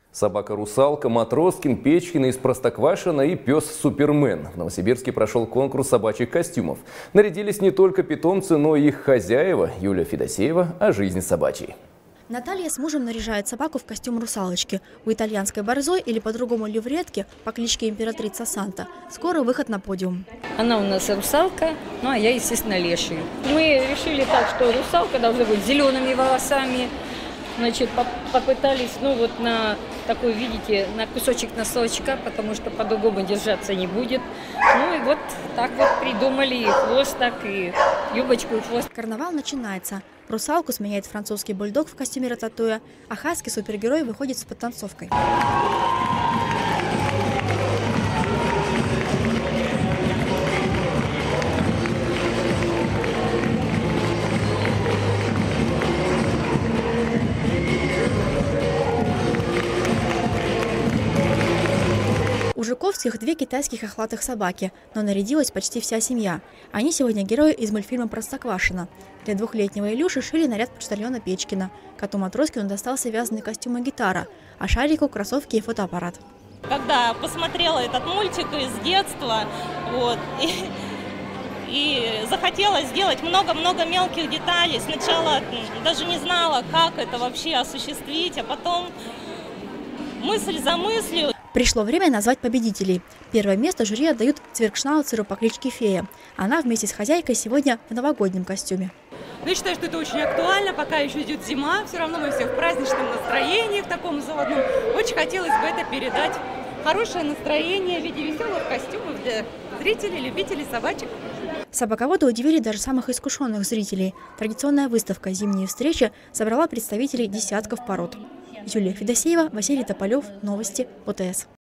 Собака-русалка, Матроскин, Печкина из Простоквашино и пес Супермен. В Новосибирске прошел конкурс собачьих костюмов. Нарядились не только питомцы, но и их хозяева. Юлия Федосеева о жизни собачьей. Наталья с мужем наряжает собаку в костюм русалочки. У итальянской борзой, или по-другому левретки, по кличке Императрица Санта, скоро выход на подиум. Она у нас русалка, ну а я, естественно, леший. Мы решили так, что русалка должна быть с зелеными волосами. Значит, попытались, на такой, видите, на кусочек носочка, потому что по-другому держаться не будет. Ну и вот так вот придумали и хвост, так и юбочку, и хвост. Карнавал начинается. Русалку сменяет французский бульдог в костюме рататуя, а хаски супергерой выходит с подтанцовкой. У Жуковских две китайских охлатых собаки, но нарядилась почти вся семья. Они сегодня герои из мультфильма «Простоквашино». Для двухлетнего Илюши шили наряд почтальона Печкина. Коту Матроскину достался вязаный костюм и гитара, а Шарику – кроссовки и фотоаппарат. Когда посмотрела этот мультик из детства, и захотела сделать много-много мелких деталей. Сначала даже не знала, как это вообще осуществить, а потом мысль за мыслью. Пришло время назвать победителей. Первое место жюри отдают цвиркшнауцеру по кличке Фея. Она вместе с хозяйкой сегодня в новогоднем костюме. Я считаю, что это очень актуально, пока еще идет зима, все равно мы все в праздничном настроении, в таком заводном. Очень хотелось бы это передать. Хорошее настроение в виде веселых костюмов для зрителей, любителей собачек. Собаководы удивили даже самых искушенных зрителей. Традиционная выставка «Зимние встречи» собрала представителей десятков пород. Юлия Федосеева, Василий Тополев. Новости ОТС.